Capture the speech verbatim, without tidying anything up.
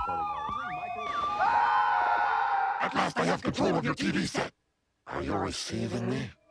At last I have control of your T V set. Are you receiving me?